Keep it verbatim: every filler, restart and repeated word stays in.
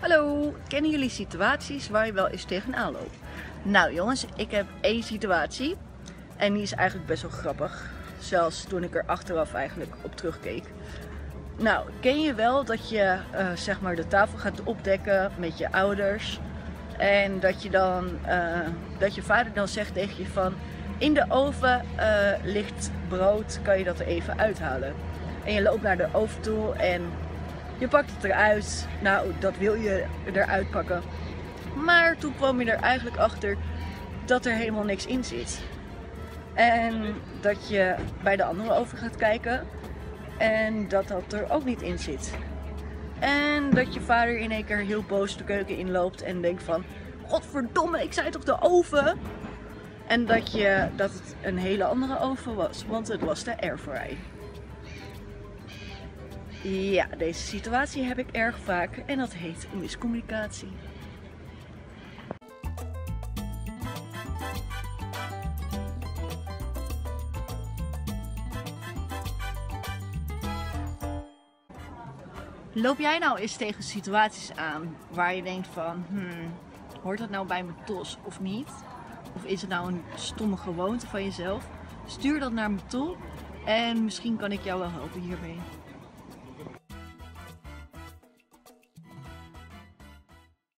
Hallo, kennen jullie situaties waar je wel eens tegenaan loopt? Nou jongens, ik heb één situatie en die is eigenlijk best wel grappig. Zelfs toen ik er achteraf eigenlijk op terugkeek. Nou, ken je wel dat je uh, zeg maar de tafel gaat opdekken met je ouders en dat je dan, uh, dat je vader dan zegt tegen je van in de oven uh, ligt brood, kan je dat er even uithalen? En je loopt naar de oven toe en je pakt het eruit. Nou, dat wil je eruit pakken. Maar toen kwam je er eigenlijk achter dat er helemaal niks in zit. En dat je bij de andere oven gaat kijken en dat dat er ook niet in zit. En dat je vader in één keer heel boos de keuken inloopt en denkt van godverdomme, ik zei toch de oven? En dat, je, dat het een hele andere oven was, want het was de airfryer. Ja, deze situatie heb ik erg vaak en dat heet miscommunicatie. Loop jij nou eens tegen situaties aan waar je denkt van, hmm, hoort dat nou bij mijn tos of niet? Of is het nou een stomme gewoonte van jezelf? Stuur dat naar me toe en misschien kan ik jou wel helpen hiermee.